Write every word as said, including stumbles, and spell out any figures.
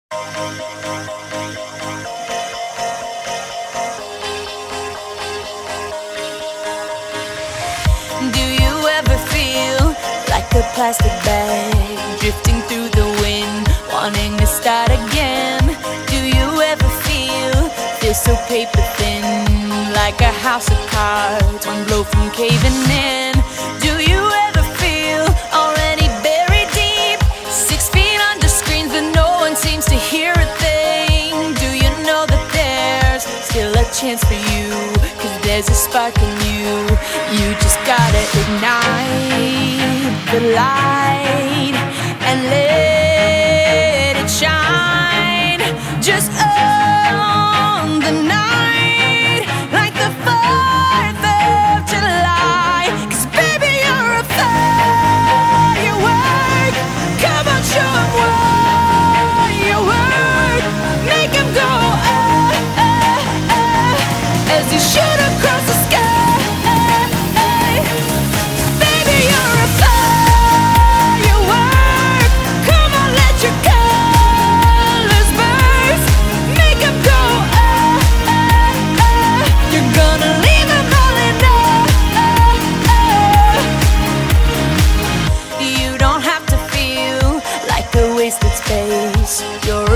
Do you ever feel like a plastic bag drifting through the wind, wanting to start again? Do you ever feel, feel so paper thin, like a house of cards, one blow from caving in? Do you ever feel already buried deep, six feet under screens but no one seems to hear a thing? Do you know that there's still a chance for you, 'cause there's a spark in you? You just gotta ignite the light and let it shine. Just own the night like the fourth of July. 'Cause baby, you're a firework. Come on, show 'em what you work. Make 'em go ah, ah, ah, as you shoot across the sky. Wasted space. You're